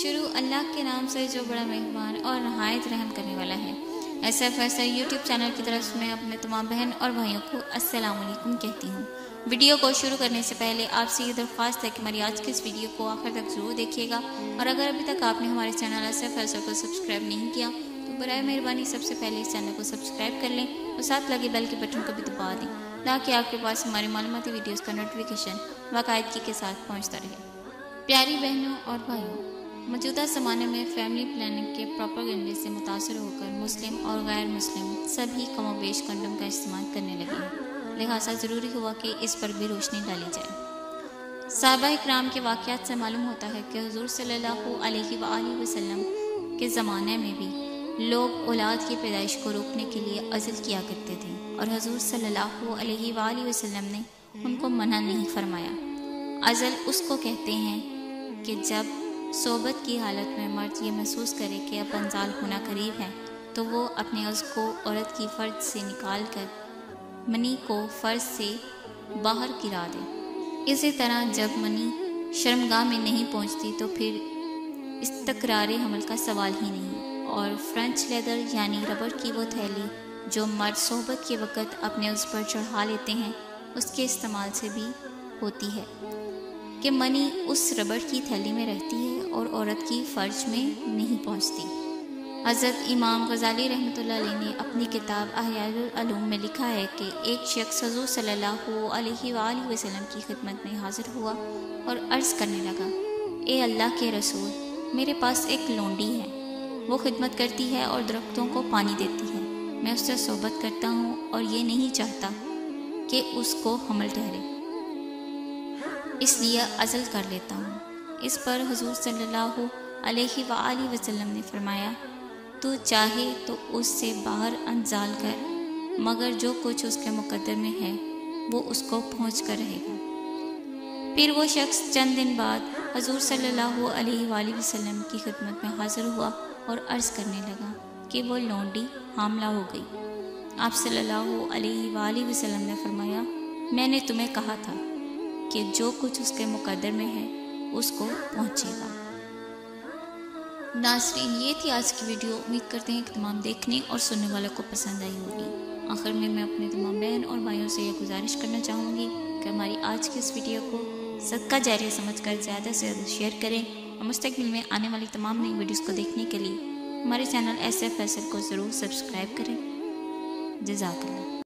شروع اللہ کے نام سے جو بڑا مہربان اور نہایت رحم کرنے والا ہے۔ SFSR یوٹیوب چینل کی طرف سے میں اپنے تمام بہن اور بھائیوں کو السلام علیکم کہتی ہوں۔ ویڈیو کو شروع کرنے سے پہلے آپ سے یہ درخواست ہے کہ ہماری آج کی اس ویڈیو کو آخر تک ضرور دیکھیے گا، اور اگر ابھی تک آپ نے ہمارے چینل SFSR کو سبسکرائب نہیں کیا تو برائے مہربانی سب سے پہلے اس چینل کو سبسکرائب کر لیں اور ساتھ لگے بیل کے بٹن کو بھی دبا دیں تاکہ آپ کے پاس ہماری معلوماتی ویڈیوز کا نوٹیفیکیشن باقاعدگی کے ساتھ پہنچتا رہے۔ پیاری بہنوں اور بھائیوں، موجودہ زمانے میں فیملی پلاننگ کے پروپیگنڈے سے متاثر ہو کر مسلم اور غیر مسلم سبھی کم و بیش کنڈم کا استعمال کرنے لگے ہیں، لہٰذا ضروری ہوا کہ اس پر بھی روشنی ڈالی جائے۔ صحابہ اکرام کے واقعات سے معلوم ہوتا ہے کہ حضور صلی اللہ علیہ وآلہ وسلم کے زمانے میں بھی لوگ اولاد کی پیدائش کو روکنے کے لیے عزل کیا کرتے تھے، اور حضور صلی اللہ علیہ وآلہ وسلم نے ان کو منع نہیں فرمایا۔ عزل اس کو کہتے ہیں کہ جب صحبت کی حالت میں مرد یہ محسوس کرے کہ اب انزال ہونا قریب ہے تو وہ اپنے عضو کو عورت کی فرج سے نکال کر منی کو فرج سے باہر گرا دے۔ اسی طرح جب منی شرمگاہ میں نہیں پہنچتی تو پھر استقرار حمل کا سوال ہی نہیں، اور فرنچ لیدر یعنی ربڑ کی وہ تھیلی جو مرد صحبت کے وقت اپنے عضو پر چڑھا لیتے ہیں اس کے استعمال سے بھی ہوتی ہے کہ منی اس ربڑ کی تھیلی میں رہتی ہے اور عورت کی فرج میں نہیں پہنچتی۔ حضرت امام غزالی رحمۃ اللہ علیہ نے اپنی کتاب احیاء العلوم میں لکھا ہے کہ ایک شخص حضور صلی اللہ علیہ وآلہ وسلم کی خدمت میں حاضر ہوا اور عرض کرنے لگا، اے اللہ کے رسول، میرے پاس ایک لونڈی ہے، وہ خدمت کرتی ہے اور درختوں کو پانی دیتی ہے، میں اس سے صحبت کرتا ہوں اور یہ نہیں چاہتا کہ اس کو حمل ٹھہرے، اس لیے عزل کر لیتا ہوں۔ اس پر حضور صلی اللہ علیہ وآلہ وسلم نے فرمایا، تو چاہے تو اس سے باہر انزال کر، مگر جو کچھ اس کے مقدر میں ہے وہ اس کو پہنچ کر رہے گا۔ پھر وہ شخص چند دن بعد حضور صلی اللہ علیہ وآلہ وسلم کی خدمت میں حاضر ہوا اور عرض کرنے لگا کہ وہ لونڈی حاملہ ہو گئی۔ آپ صلی اللہ علیہ وآلہ وسلم نے فرمایا، میں نے تمہیں کہا تھا کہ جو کچھ اس کے مقدر میں ہے اس کو پہنچے گا۔ ناظرین، یہ تھی آج کی ویڈیو۔ امید کرتے ہیں کہ تمام دیکھنے اور سننے والوں کو پسند آئی ہوگی۔ آخر میں اپنے تمام بہن اور بھائیوں سے یہ گزارش کرنا چاہوں گی کہ ہماری آج کی اس ویڈیو کو صدقہ جاریہ سمجھ کر زیادہ سے زیادہ شیئر کریں، اور مستقبل میں آنے والی تمام نئی ویڈیوز کو دیکھنے کے لیے ہمارے چینل SFSR کو ضرور سبسکرائب کریں۔ جزاک اللہ۔